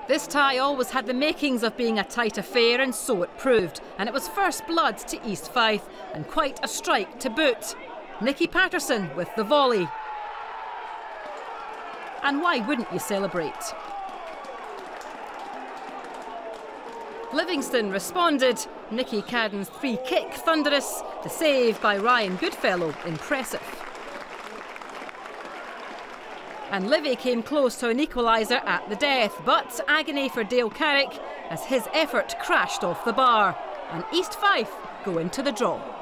This tie always had the makings of being a tight affair, and so it proved. And it was first blood to East Fife, and quite a strike to boot. Nicky Patterson with the volley. And why wouldn't you celebrate? Livingston responded. Nicky Cadden's free kick thunderous. The save by Ryan Goodfellow impressive. And Livy came close to an equaliser at the death, but agony for Dale Carrick as his effort crashed off the bar. And East Fife go into the draw.